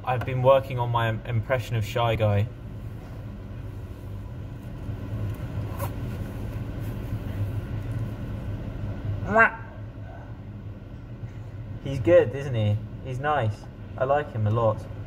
I've been working on my impression of Shy Guy. He's good, isn't he? He's nice. I like him a lot.